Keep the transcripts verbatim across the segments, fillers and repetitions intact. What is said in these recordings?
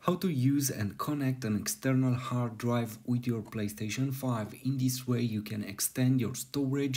How to use and connect an external hard drive with your PlayStation five. In this way you can extend your storage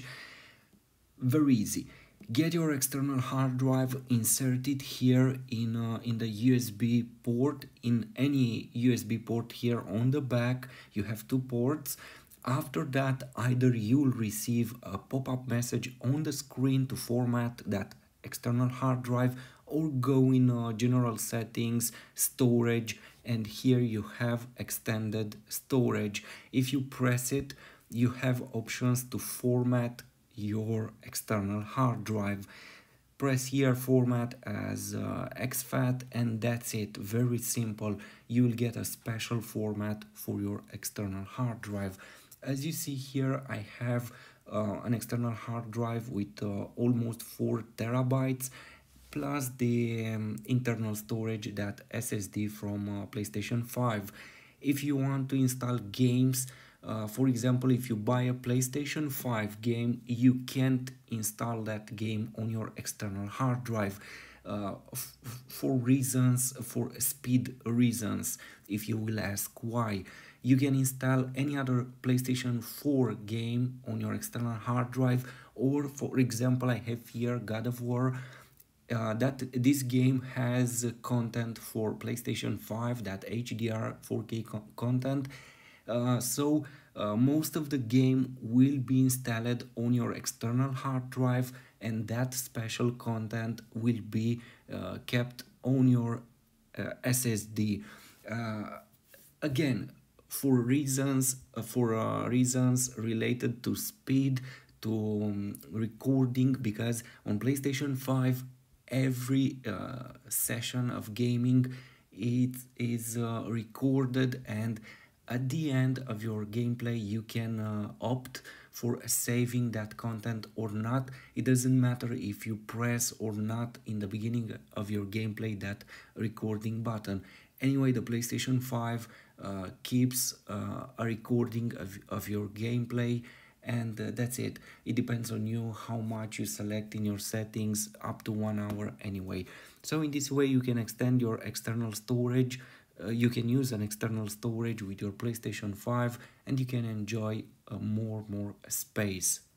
very easy. Get your external hard drive, insert it here in uh, in the U S B port, in any U S B port here on the back. You have two ports. After that, either you'll receive a pop-up message on the screen to format that external hard drive, or go in uh, general settings, storage, and here you have extended storage. If you press it, you have options to format your external hard drive. Press here format as uh, exFAT, and that's it. Very simple. You will get a special format for your external hard drive. As you see here, I have uh, an external hard drive with uh, almost four terabytes, plus the um, internal storage, that S S D from uh, PlayStation five. If you want to install games, uh, for example, if you buy a PlayStation five game, you can't install that game on your external hard drive. Uh, for reasons, for speed reasons, if you will ask why. You can install any other PlayStation four game on your external hard drive, or for example, I have here God of War. Uh, that this game has content for PlayStation five, that H D R four K co content. Uh, so uh, most of the game will be installed on your external hard drive, and that special content will be uh, kept on your uh, S S D. Uh, again, for reasons uh, for uh, reasons related to speed, to um, recording, because on PlayStation five every uh, session of gaming it is uh, recorded, and at the end of your gameplay you can uh, opt for saving that content or not. It doesn't matter if you press or not in the beginning of your gameplay that recording button. Anyway, the PlayStation five uh, keeps uh, a recording of, of your gameplay, and uh, that's it. It depends on you how much you select in your settings, up to one hour anyway. So in this way you can extend your external storage. Uh, you can use an external storage with your PlayStation five, and you can enjoy uh, more more space.